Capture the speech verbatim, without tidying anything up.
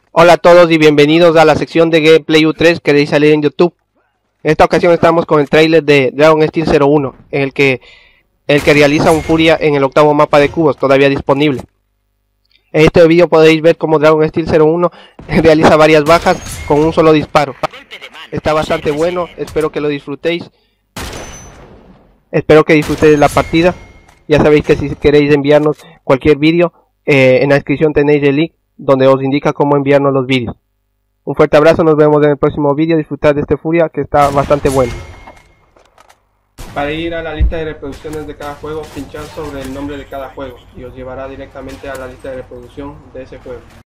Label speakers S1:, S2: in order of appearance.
S1: Hola a todos y bienvenidos a la sección de Gameplay U tres que queréis salir en YouTube. En esta ocasión estamos con el trailer de Dragon Steel cero uno, en el que, el que realiza un Furia en el octavo mapa de cubos, todavía disponible. En este vídeo podéis ver cómo Dragon Steel cero uno realiza varias bajas con un solo disparo. Está bastante bueno, espero que lo disfrutéis. Espero que disfrutéis la partida. Ya sabéis que si queréis enviarnos cualquier vídeo, eh, en la descripción tenéis el link donde os indica cómo enviarnos los vídeos. Un fuerte abrazo, nos vemos en el próximo vídeo. Disfrutad de este Furia que está bastante bueno. Para ir a la lista de reproducciones de cada juego, pinchad sobre el nombre de cada juego y os llevará directamente a la lista de reproducción de ese juego.